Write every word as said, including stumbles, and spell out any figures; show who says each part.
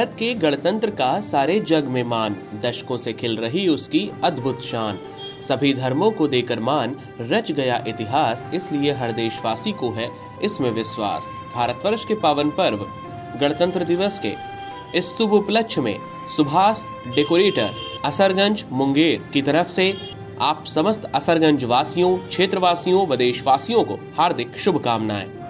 Speaker 1: भारत के गणतंत्र का सारे जग में मान, दशकों से खिल रही उसकी अद्भुत शान। सभी धर्मों को देकर मान, रच गया इतिहास, इसलिए हर देशवासी को है इसमें विश्वास। भारतवर्ष के पावन पर्व गणतंत्र दिवस के इस शुभ उपलक्ष्य में सुभाष डेकोरेटर असरगंज मुंगेर की तरफ से आप समस्त असरगंज वासियों, क्षेत्रवासियों व देशवासियों को हार्दिक शुभकामनाएं।